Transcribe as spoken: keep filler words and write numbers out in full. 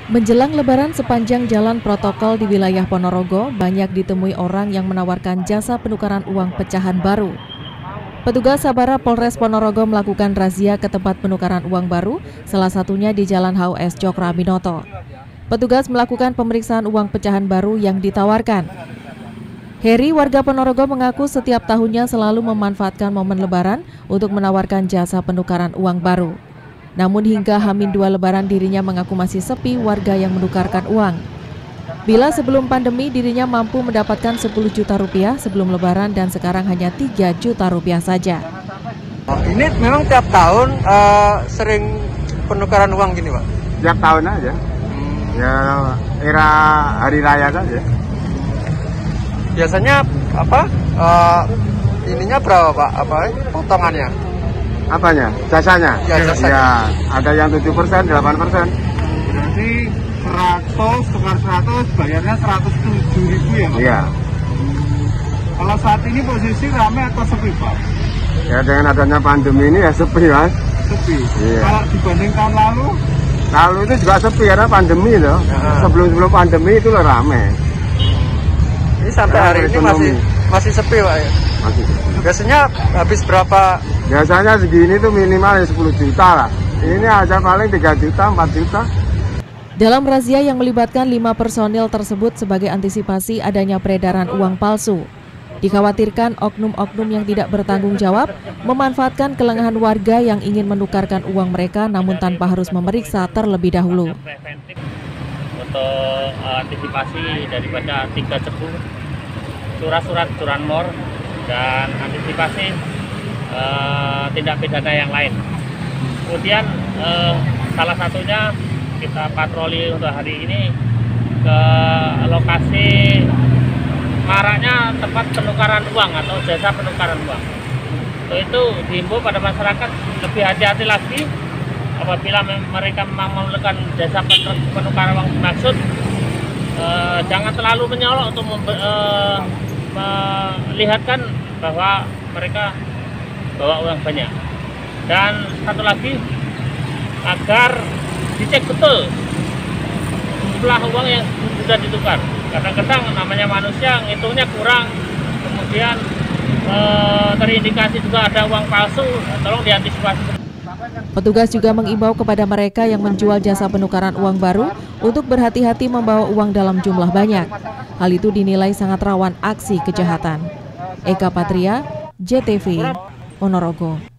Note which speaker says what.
Speaker 1: Menjelang Lebaran, sepanjang jalan protokol di wilayah Ponorogo banyak ditemui orang yang menawarkan jasa penukaran uang pecahan baru. Petugas Sabara Polres Ponorogo melakukan razia ke tempat penukaran uang baru, salah satunya di Jalan H U S Cokroaminoto. Petugas melakukan pemeriksaan uang pecahan baru yang ditawarkan. Heri, warga Ponorogo, mengaku setiap tahunnya selalu memanfaatkan momen Lebaran untuk menawarkan jasa penukaran uang baru. Namun hingga Hamin dua Lebaran dirinya mengaku masih sepi warga yang menukarkan uang. Bila sebelum pandemi dirinya mampu mendapatkan sepuluh juta rupiah sebelum Lebaran dan sekarang hanya tiga juta rupiah saja.
Speaker 2: Ini memang tiap tahun uh, sering penukaran uang gini, Pak?
Speaker 3: Tiap tahun aja. Hmm. Ya era hari raya saja.
Speaker 2: Biasanya apa? Uh, ininya berapa, Pak? Apa potongannya?
Speaker 3: Apanya? Jasanya?
Speaker 2: Ya, jasanya.
Speaker 3: Ya, ada yang tujuh persen, delapan persen.
Speaker 4: Berarti seratus, tukar seratus, bayarnya seratus tujuh ribu ya, Pak?
Speaker 3: Iya.
Speaker 4: Kalau saat ini posisi ramai atau sepi, Pak?
Speaker 3: Ya, dengan adanya pandemi ini ya sepi, Mas.
Speaker 4: Sepi?
Speaker 3: Iya.
Speaker 4: Kalau dibanding tahun lalu?
Speaker 3: Lalu itu juga sepi karena pandemi loh. Sebelum-sebelum pandemi itu loh ramai.
Speaker 2: Ini sampai
Speaker 3: ya,
Speaker 2: hari ini masih masih sepi, Pak ya?
Speaker 3: Masih sepi.
Speaker 2: Biasanya habis berapa?
Speaker 3: Biasanya segini tuh minimal ya sepuluh juta lah. Ini aja paling tiga juta, empat juta.
Speaker 1: Dalam razia yang melibatkan lima personil tersebut sebagai antisipasi adanya peredaran uang palsu. Dikhawatirkan oknum-oknum yang tidak bertanggung jawab memanfaatkan kelengahan warga yang ingin menukarkan uang mereka namun tanpa harus memeriksa terlebih dahulu.
Speaker 5: Untuk antisipasi daripada tiga cepu, surat-surat curanmor, dan antisipasi uh, tindak pidana yang lain. Kemudian uh, salah satunya kita patroli untuk hari ini ke lokasi maraknya tempat penukaran uang atau jasa penukaran uang. Untuk itu dihimbau pada masyarakat lebih hati-hati lagi apabila mereka memang memerlukan jasa penukaran uang dimaksud, uh, jangan terlalu menyolok untuk membe- uh, melihatkan bahwa mereka bawa uang banyak. Dan satu lagi, agar dicek betul jumlah uang yang sudah ditukar. Kadang-kadang namanya manusia ngitungnya kurang, kemudian eh, terindikasi juga ada uang palsu, tolong diantisipasi.
Speaker 1: Petugas juga mengimbau kepada mereka yang menjual jasa penukaran uang baru untuk berhati-hati membawa uang dalam jumlah banyak. Hal itu dinilai sangat rawan aksi kejahatan. Eka Patria, J T V, Ponorogo.